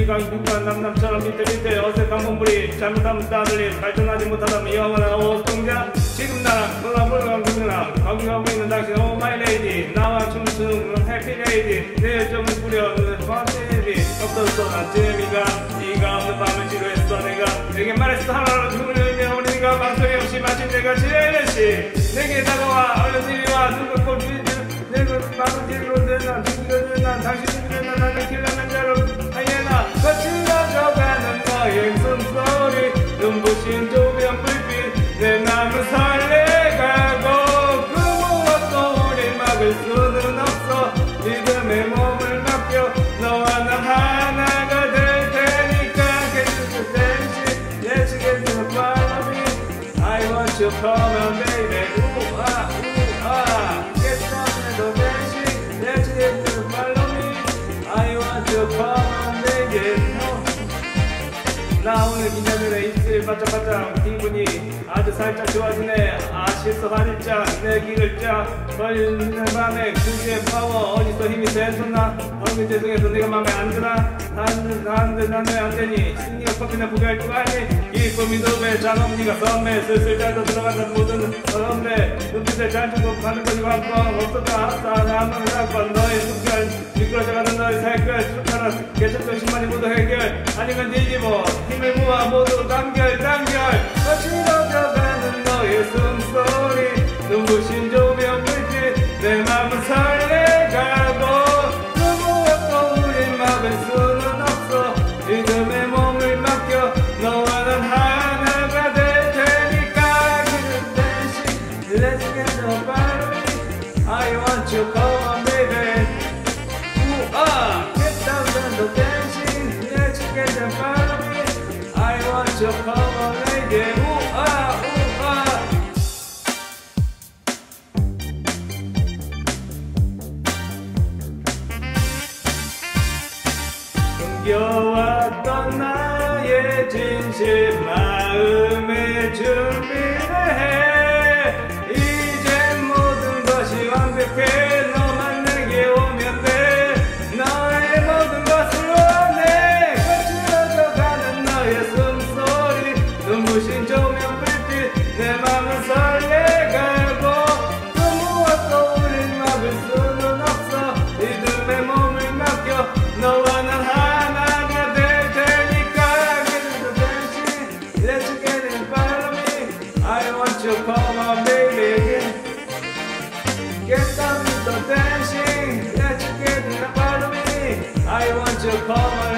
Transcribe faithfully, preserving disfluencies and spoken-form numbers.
강중간 남남처럼 밑에 밑에 어색한 몸부리 잘못하면 따들림 발전하지 못하다면 영원한 오동자 지금 나랑 너랑 물건 그들랑 강중하고 있는 당신 오 마이 레이디 나와 춤추는 해피 레이디 내 열정을 뿌려 파티레이디 없었어 난 재미가 네가 없는 밤을 지루했어 내가 내게 말했어 하나로 죽을 의미야 우리 네가 망설이 없이 마침 내가 지뢰듯이 내게 다가와 얼른 이리 와 누가 꼭 내가 마음길로 내놔 죽이려는 난 당신이 내놔 나를 길라면 자로 하이에나 거칠어져가는 너의 숨소리 눈부신 조명 불빛 내 맘을 설레가고 그 무엇도 우릴 막을 수는 없어 믿음의 몸을 맡겨 너와 난 하나가 될 테니까 Get to the dancing Let's get to the party I want you come on baby 우아 우아 Get down and the dancing Let's get to the follow me I want you come on baby 나 오늘 기념일에 입술 바짝바짝 기분이 아주 살짝 좋아지네 아 실수하리자 내 길을 쫙 벌리는 밤에 그게 파워 어디서 힘이 샘솟나 방금 죄송해서 내가 맘에 안 드나 나는 나한테 나는 안 되니 신이가 커피나 포기할 줄 아니 기쁨이 두배 장엄니가 선배 슬슬 잘도 들어간다 모든 선배 눈빛을 잘 주고 가는 거지 관광 없었다 알았다 나만 사건 너의 숲결 미끄러져가는 너의 살결 쑥하는 개척도 십만이 모두 해결 아니면 뒤집어 힘을 모아 모두 단결 단결 거칠어져가는 너의 숨소리 눈부신 조명 불빛 내 맘은 설레가고 그 무엇도 우릴 막을 수는 없어 믿음의 몸을 맡겨 너와 난 하나가 될 테니까 기름 대신 Let's get the party I want you come on baby 우아 Get down and the dancing Let's get the party I want you come on lady 우아 우아 숨겨왔던 나의 진심 마음의 준비를 해 이젠 모든 것이 완벽해 너만 내게 오면 돼 너의 모든 것을 원해 거칠어져가는 너의 숨소리 눈부신 조명 불빛 내 맘은 설레가고 그 무엇도 우릴 막을 수는 없어 믿음의 몸을 맡겨 너와 난 하나가 될 테니까 Get to the dancing Let's get it follow me I want you come on baby Get down with the dancing Let's get it follow me I want you come on